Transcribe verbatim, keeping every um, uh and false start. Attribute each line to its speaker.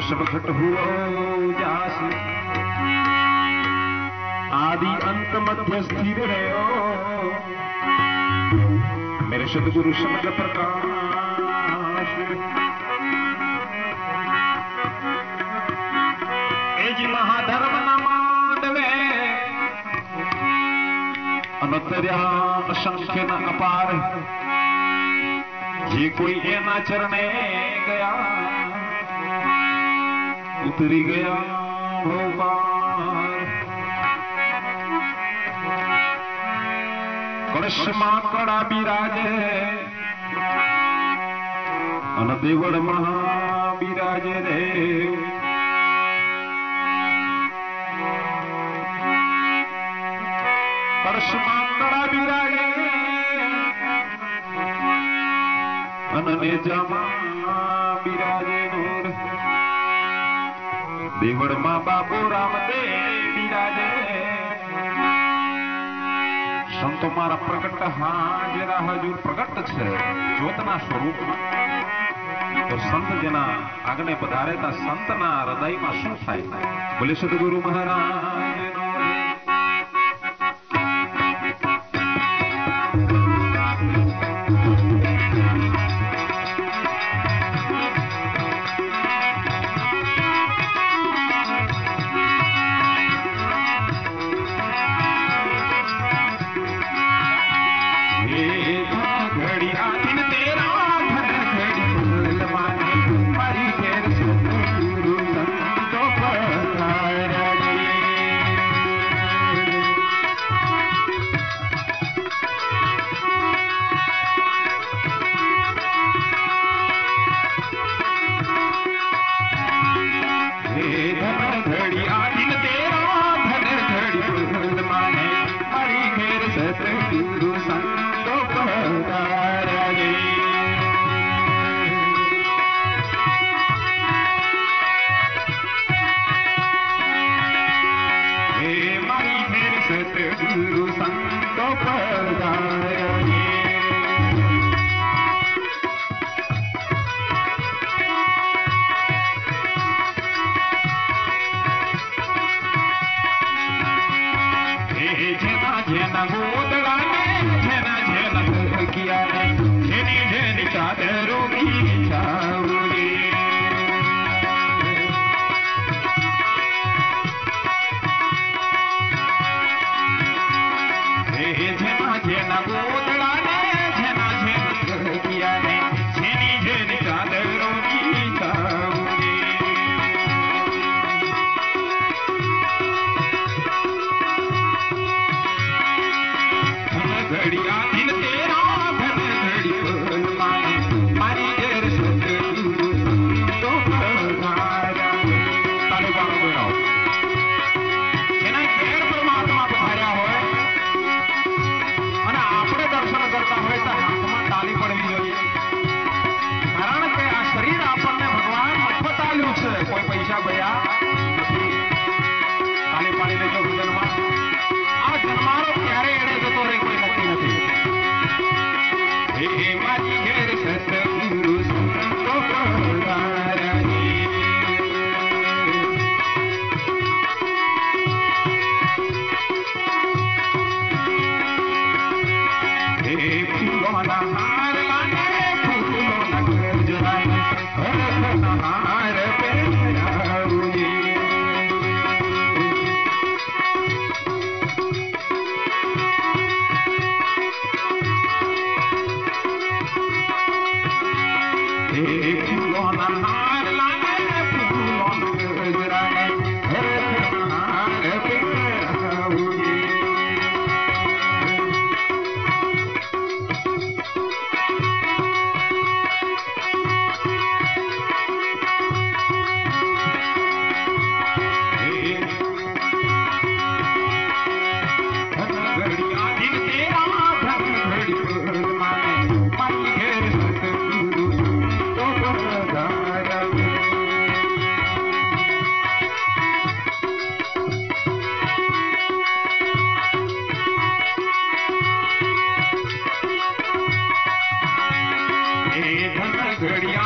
Speaker 1: सब घट हुआ जास आदि अंत मध्य स्थिर रहो मेरे सदगुरु समझ प्रकाश एजी महाधर्म न मांडवे अनतर्या असंख्य न अपार जे कोई एना चरणे गया उतरी गया भोपाल कलश मां कड़ा बिराजे अन देवड़ महा बिराजे रे कलश मां कड़ा बिराजे अनने जमा बिराजे नूर देवड़ मां बाबू रामदेव बिराजे संतो मारा प्रकट हाजरा हजूर प्रकट छे ज्योतना स्वरूप तो संत जना आगने पधारे ता संतना हृदय में शू थाय बोले सद्गुरु महाराज
Speaker 2: घड़ी